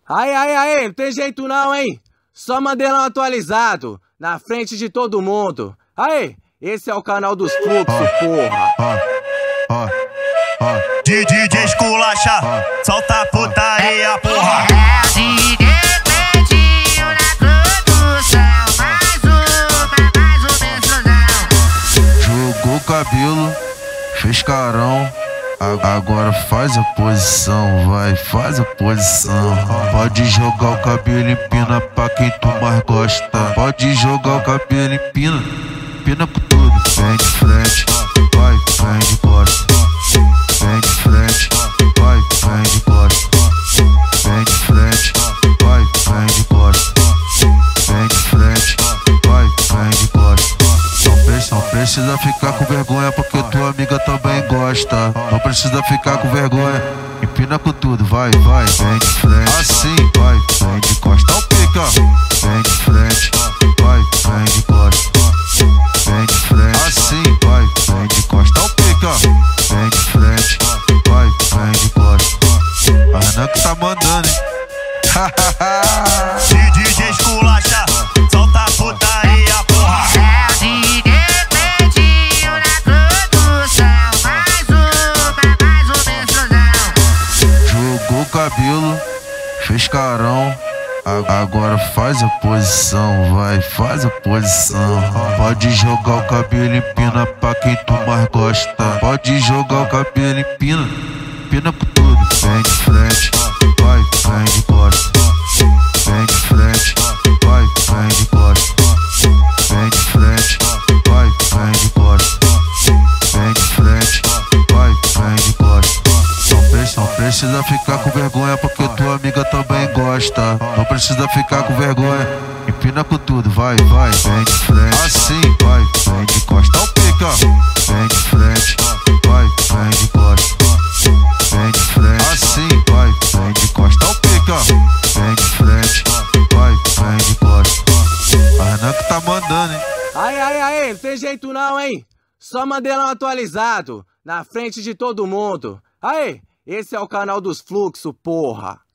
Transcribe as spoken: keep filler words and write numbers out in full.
Aí, aí, aí, não tem jeito não, hein? Só mandelão atualizado, na frente de todo mundo. Aí, esse é o canal dos fluxos, porra. Ó, ó, ó. D J esculacha, solta a putaria, porra. É o D J Pedinho na produção. Mais uma, mais uma explosão. Jogou cabelo, fez carão. A- Agora faz a posição, vai, faz a posição. Pode jogar o cabelo, empina pra quem tu mais gosta. Pode jogar o cabelo, empina, empina com tudo. Vem de frente, vai, vem de costa. Vem de frente, vai, vem de costa. Vem de frente, vai, vem de costa. Vem de frente, vai, vem de costa. Não precisa, não precisa ficar com vergonha porque tua amiga também gosta. Não precisa ficar com vergonha, empina com tudo, vai, vai. Vem de frente, assim, vai, vem de costa. Não pica, vem de frente, vai, vem de costa. Vem de frente, assim, vai, vem de costa. Não pica, vem de frente, vai, vem de costa. A Renan que tá mandando, hein? D J esculacha, solta a putaria, porra. É o D J Pedinho na produção. Mais uma, mais uma explosão. Jogou cabelo, fez carão. A- Agora faz a posição, vai, faz a posição. Pode jogar o cabelo, empina pra quem tu mais gosta. Pode jogar o cabelo, empina, empina com tudo. Vem de frente, vai, vem de costa. Vem de frente, vai, vem de costa. Vem de frente, vai, vem de costa. Vem de frente, vai, vem de costa. Não precisa, não precisa ficar com vergonha porque tua amiga também gosta. Não precisa ficar com vergonha, empina com tudo, vai, vai. Vem de frente, assim, vai, vem de costa. Não pica, vem de frente, vai, vem de costa. Vem de frente, assim, vai, vem de costa. Não pica, vem de frente, vai, vem de costa. A Renan que tá mandando, hein? Aí, aí, aí, não tem jeito não, hein? Só mandelão atualizado, na frente de todo mundo. Aí, esse é o canal dos fluxos, porra.